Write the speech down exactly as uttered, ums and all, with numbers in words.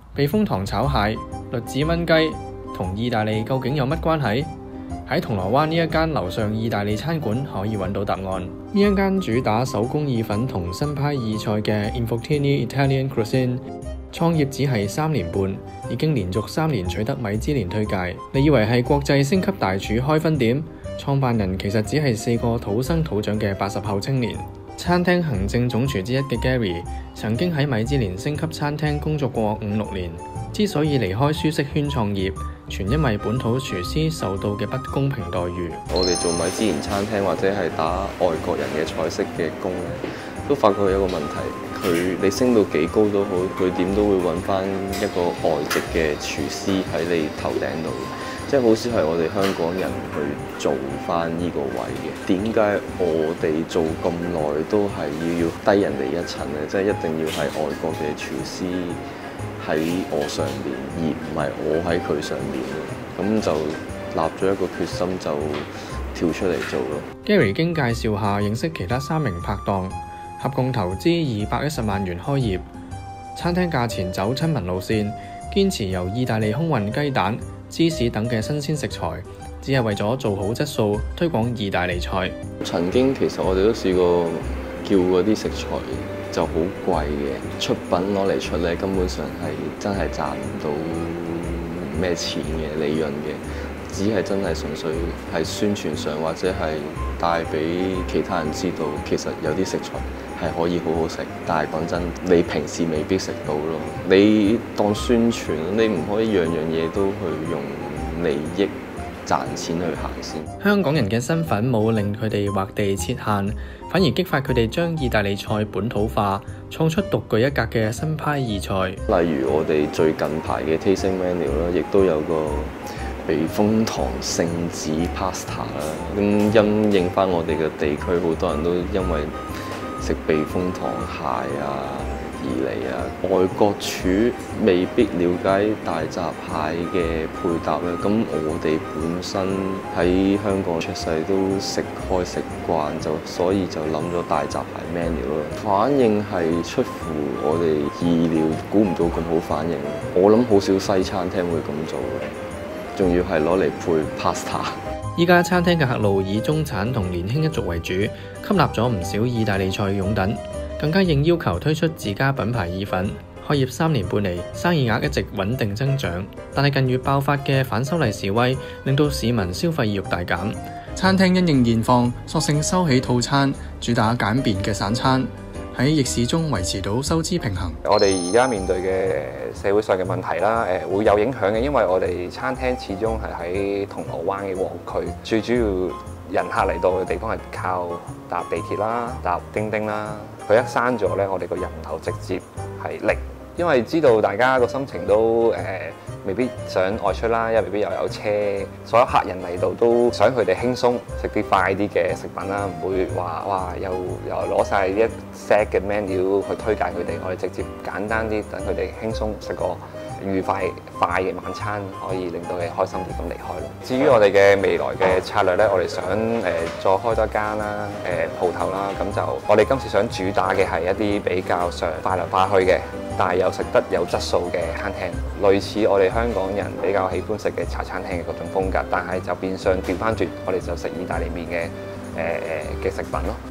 避風塘炒蟹、栗子炆雞同意大利究竟有乜關係？喺銅鑼灣呢一間樓上意大利餐館可以揾到答案。呢一間主打手工意粉同新派意菜嘅 Infantini Italian Cuisine， 創業只係三年半，已經連續三年取得米芝蓮推介。你以為係國際星級大廚開分店？創辦人其實只係四個土生土長嘅八十後青年。餐廳行政總廚之一嘅 Gary 曾經喺米芝蓮星級餐廳工作過五六年，之所以離開舒適圈創業，全因為本土廚師受到嘅不公平待遇。 我哋做米芝蓮餐廳或者係打外國人嘅菜式嘅工咧，都發覺有一個問題，佢你升到幾高都好，佢點都會揾翻一個外籍嘅廚師喺你頭頂度。即係好少係我哋香港人去做翻呢個位嘅。點解我哋做咁耐都係要要低人哋一層咧？即係一定要係外國嘅廚師喺我上面，而唔係我喺佢上面。咁就立咗一個決心，就跳出嚟做咯。 Gary 經介紹下認識其他三名拍檔，合共投資二百一十萬元開業。餐廳價錢走親民路線，堅持由意大利空運雞蛋、芝士等嘅新鮮食材，只係為咗做好質素，推廣意大利菜。 曾經其實我哋都試過叫嗰啲食材就好貴嘅，出品攞嚟出咧，根本上係真係賺唔到咩錢嘅利潤嘅，只係真係純粹係宣傳上或者係帶俾其他人知道，其實有啲食材係可以好好食，但係講真，你平時未必食到咯。你當宣傳，你唔可以樣樣嘢都去用利益賺錢去行先。 香港人嘅身份冇令佢哋劃地設限，反而激發佢哋將意大利菜本土化，創出獨具一格嘅新派意菜。 例如我哋最近排嘅 tasting menu 啦，亦都有個避風塘聖子 pasta 啦。咁因應翻我哋嘅地區，好多人都因為食避風塘蟹啊而嚟啊，外國廚未必了解大閘蟹嘅配搭咧。咁我哋本身喺香港出世都食開食慣，就所以就諗咗大閘蟹 menu 咯。反應係出乎我哋意料，估唔到咁好反應。我諗好少西餐廳會咁做嘅，仲要係攞嚟配 pasta。 依家餐廳嘅客路以中產同年輕一族為主，吸納咗唔少意大利菜擁躉，更加應要求推出自家品牌意粉。開業三年半嚟，生意額一直穩定增長，但係近月爆發嘅反修例示威，令到市民消費意欲大減。餐廳因應現況，索性收起套餐，主打簡便嘅散餐，喺逆市中維持到收支平衡。 我哋而家面對嘅社會上嘅問題啦，誒會有影響嘅，因為我哋餐廳始終係喺銅鑼灣嘅旺區，最主要人客嚟到嘅地方係靠搭地鐵啦、搭叮叮啦。佢一閂咗咧，我哋個人流直接係零，因為知道大家個心情都誒、呃、未必想外出啦，又未必又有車，所有客人嚟到都想佢哋輕鬆食啲快啲嘅食品啦，唔會話哇又又攞晒一 set 嘅 menu 去推介佢哋，我哋直接簡單啲，等佢哋輕鬆食個愉快快嘅晚餐，可以令到你開心啲咁離開咯。至於我哋嘅未來嘅策略咧，我哋想誒、呃、再開多間啦，誒鋪頭啦，咁就我哋今次想主打嘅係一啲比較上快來快去嘅，但係又食得有質素嘅餐廳，類似我哋香港人比較喜歡食嘅茶餐廳嘅嗰種風格，但係就變相調翻轉，我哋就食意大利麵嘅誒誒嘅食品咯。